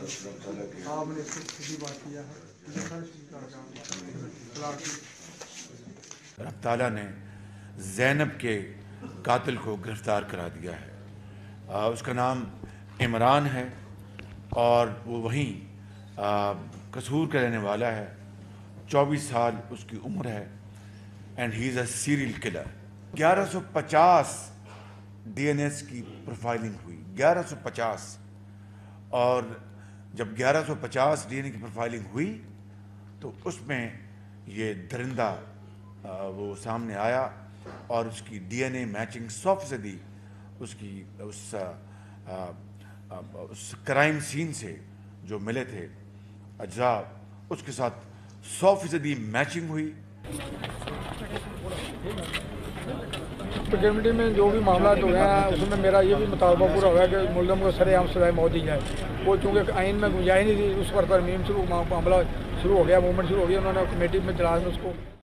आपने सीधी बात किया है। रब ताला ने ज़ैनब के कातिल को गिरफ्तार करा दिया है। उसका नाम इमरान है और वो वहीं कसूर का रहने वाला है। 24 साल उसकी उम्र है and he is a serial killer. 1150 DNS की प्रोफाइलिंग हुई, 1150। और जब 1150 डीएनए की प्रोफाइलिंग हुई तो उसमें ये दरिंदा वो सामने आया और उसकी डीएनए मैचिंग 100% उसकी उस क्राइम सीन से जो मिले थे अज्जा, उसके साथ 100% मैचिंग हुई। कमेटी में जो भी मामला जो है उसमें मेरा ये भी मुतालबा पूरा हुआ कि मुल्ज़म को सरेआम सज़ाए मौत दी जाए। वो चूँकि आइन में गुंजाइश नहीं थी, उस पर तरमीम शुरू मामला शुरू हो गया, मूवमेंट शुरू हो गया। उन्होंने कमेटी में इजलास में उसको